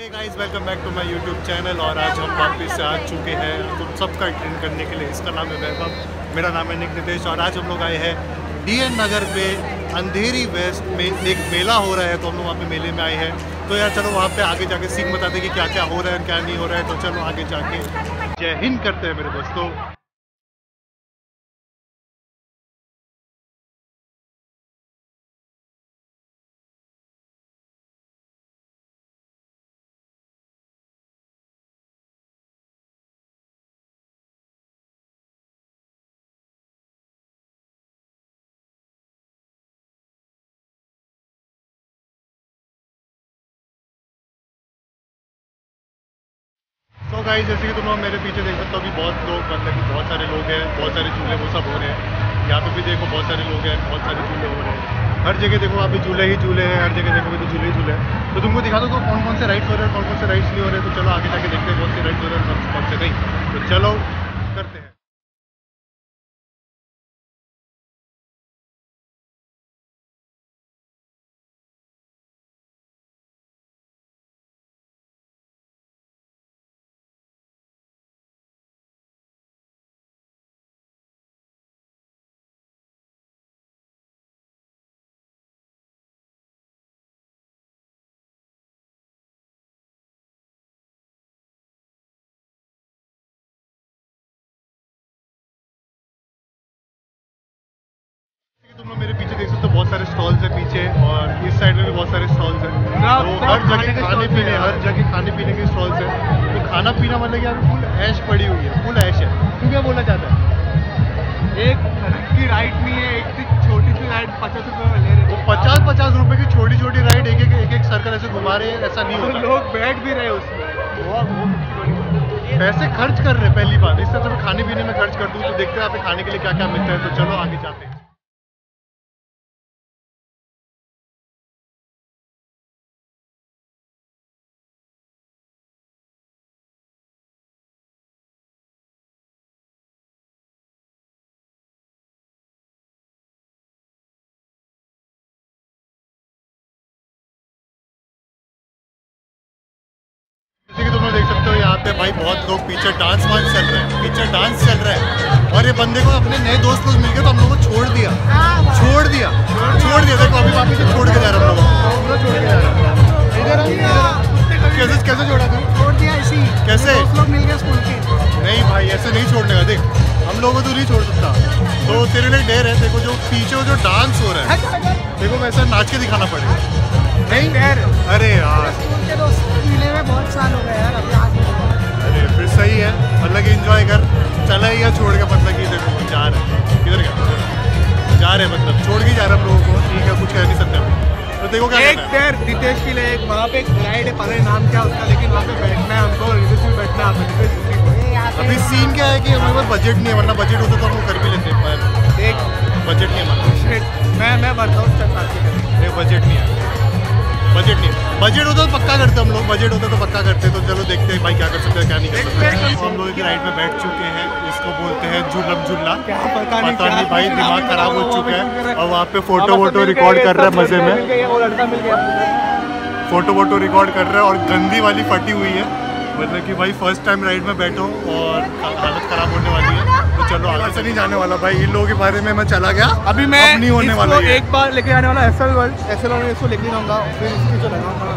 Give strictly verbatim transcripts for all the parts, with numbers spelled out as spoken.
Hey guys, welcome back to my YouTube channel. और आज हम वापस से आ चुके हैं तुम सबका ट्रेन करने के लिए। इसका नाम है वैभव, मेरा नाम है नितेश। और आज हम लोग आए हैं डी एन नगर पे अंधेरी वेस्ट में एक मेला हो रहा है, तो हम लोग वहाँ पे मेले में आए हैं। तो यार चलो वहाँ पे आगे जाके सीन बताते हैं कि क्या क्या हो रहा है क्या नहीं हो रहा है। तो चलो आगे जाके जय हिंद करते हैं मेरे दोस्तों। तो गाइस, जैसे कि तुम लोग मेरे पीछे देख सकते हो कि बहुत लोग, मतलब कि बहुत सारे लोग हैं, बहुत सारे झूले वो सब हो रहे हैं। यहाँ पे भी देखो बहुत सारे लोग हैं, बहुत सारे झूले हो रहे हैं। हर जगह देखो, वहाँ पे झूले ही झूले हैं, हर जगह देखोगे तो झूले ही झूले हैं। तो तुमको दिखा दो तो कौन कौन से राइड्स हो रहे हैं, कौन कौन से राइड्स नहीं हो रहे हैं। तो चलो आगे जाके देखते हैं कौन से राइड्स हो रहे हैं, कौन से नहीं। तो चलो करते हैं। तुम लोग मेरे पीछे देख सकते हो बहुत सारे स्टॉल्स हैं पीछे, और इस साइड में भी बहुत सारे स्टॉल्स हैं। तो हर जगह खाने पीने हर जगह खाने पीने के स्टॉल्स हैं। तो खाना पीना मतलब कि यहाँ पे फुल ऐश पड़ी हुई है, फुल ऐश है। तू क्या बोलना चाहता है? एक की राइड नहीं है, एक सी छोटी सी राइड पचास रुपए में ले रहे वो पचास पचास रुपए की छोटी छोटी राइड एक एक एक एक सर्कल ऐसे घुमा रहे हैं, ऐसा नहीं हैं, होता। लोग बैठ भी रहे उसमें। वो वो पैसे खर्च कर रहे हैं पहली बात। इस तरह से मैं खाने पीने में खर्च कर दूँ तो देखते हैं यहाँ पे खाने के लिए क्या क्या मिलता है। तो चलो आगे जाते हैं। जैसे कि तुम लोग देख सकते हो यहाँ पे भाई बहुत लोग पीछे डांस वांस चल रहे हैं, पीछे डांस चल रहा है। और ये बंदे को अपने नए दोस्त लोग मिल गए तो हम लोग को छोड़ दिया छोड़ दिया छोड़ दिया देखो अभी वापस से छोड़ के जा रहा हूँ हम लोगों को छोड़ के जा रहा हूँ। कैसे कैसे छोड़ा था? छोड़ दिया ऐसी। कैसे? दोस्त लोग मिल गए स्कूल के। नहीं भाई, ऐसे नहीं छोड़ने का। देख हम लोगों को तो नहीं छोड़ सकता। तो तेरे लिए डेर है। देखो जो पीछे वो जो डांस हो रहा है, देखो वैसा नाच के दिखाना पड़ेगा। नहीं यार, अरे यार, स्कूल के दोस्त मिले हुए बहुत साल हो गए यार, अभी आज अरे फिर सही है। मतलब कि एंजॉय कर, चला ही या छोड़ के, मतलब कि देखो जा रहे हैं किधर गया जा रहे हैं, मतलब छोड़ के जा रहे हैं हम लोगों को। ठीक है, कुछ कह नहीं सकते हम। तो देखो क्या एक देर नितेश के लिए एक वहाँ पे एक राइड है, पता नहीं नाम क्या उसका, लेकिन वहाँ पे बैठना है हमको, नितेश भी बैठना है। नितेश अभी सीन क्या है कि हमारे पास बजट नहीं है, वरना बजट होता तो हम लोग कर भी लेते हैं, पर एक बजट नहीं है हमारे पास। मैं मैं बताऊँ चल नहीं, बजट नहीं है, बजट नहीं है। बजट होता तो पक्का करते हम लोग, बजट होता तो पक्का करते। तो चलो देखते हैं भाई क्या कर सकते हैं क्या नहीं कर सकते। तो हम लोग की राइड में बैठ चुके हैं, इसको बोलते हैं झूलम झूला। क्या पता नहीं, पता नहीं भाई, दिमाग खराब हो चुका है। और वहाँ पे फोटो वोटो मिल रिकॉर्ड गए, कर रहा है सब मजे लड़का में, मिल गया, वो लड़का मिल गया। फोटो वोटो रिकॉर्ड कर रहा है। और गंदी वाली फटी हुई है, मतलब कि भाई फर्स्ट टाइम राइड में बैठो और हालत खराब होने वाली है। तो चलो आगे से नहीं जाने वाला भाई, इन लोगों के बारे में मैं चला गया। अभी मैं अब नहीं होने वाला ये। एक बार लेके आने वाला एसएल वर्ल्ड, एसएल वर्ल्ड इसको लेके जाऊंगा, फिर इसको लगाऊंगा।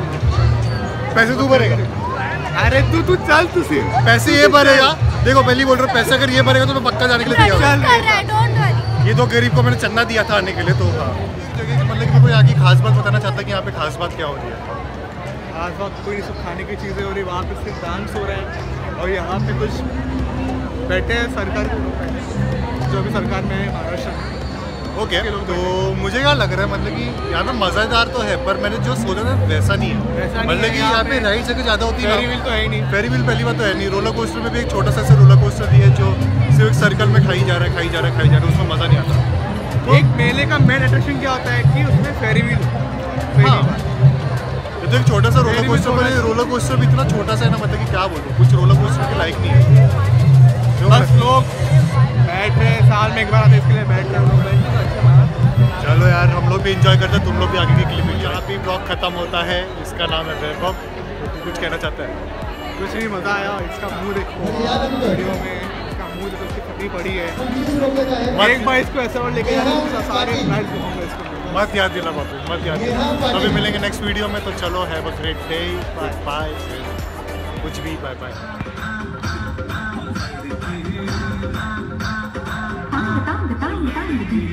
पैसे तू भरेगा? अरे तू तू चल, तू सिर्फ पैसे ये भरेगा। देखो पहली बोल रहा हूँ, पैसे अगर ये भरेगा तो मैं पक्का जाने के लिए तैयार हूँ। कर रहा है, डोंट वरी। ये तो गरीब को मैंने चंदा दिया था आने के लिए। तो हाँ, जगह मतलब कि मैं कोई आगे खास बात बताना चाहता कि यहाँ पे खास बात क्या हो रही है। आज बात कोई सब खाने की चीज़ें हो रही, वहाँ पे सिर्फ डांस हो रहा है। और यहाँ पे कुछ बैठे हैं सरकार, जो भी सरकार में है महाराष्ट्र में। ओके, तो मुझे क्या लग रहा है, मतलब कि यहाँ पे मज़ेदार तो है, पर मैंने जो सोचा था वैसा नहीं है। मतलब कि यहाँ पे राइड्स अगर ज़्यादा होती है, फेरी व्हील तो है ही नहीं। फेरी व्हील पहली बात तो है नहीं। रोलर कोस्टर में भी एक छोटा सा ऐसे रोलर कोस्टर दिया है जो सिर्फ एक सर्कल में खाई जा रहा है खाई जा रहा है खाई जा रहा है, उसमें मज़ा नहीं आता। एक मेले का मेन अट्रैक्शन क्या होता है कि उसमें फेरी व्हील। हाँ, ये तो एक छोटा सा रोलर कोस्टर, पर रोलर कोस्टर भी इतना छोटा सा है ना, मतलब कि क्या बोलूँ, कुछ रोलर कोस्टर के लायक नहीं है। बस लोग बैठ रहे हैं, साल में एक बार आते इसके लिए बैठ रहे हैं लोग, बैठ रहे हैं। अच्छा बात। चलो यार, हम लोग भी एंजॉय करते हैं, तुम लोग भी आगे की क्लिप। यहाँ पे ब्लॉग खत्म होता है। इसका नाम है वैभव। कुछ कहना चाहता है? कुछ नहीं, मज़ा आया। इसका मुंह देखो वीडियो में, इसका मुंह देखो, इसकी फटी पड़ी है। एक बार इसको ऐसा और लेके जाना, सारे फ्लाइट घूमूंगा इसको। मत याद दिला बाबू, मत याद दिला। तो अभी मिलेंगे नेक्स्ट वीडियो में, तो चलो have a great day, bye, कुछ भी bye bye. Bang, bang, bang, bang, bang.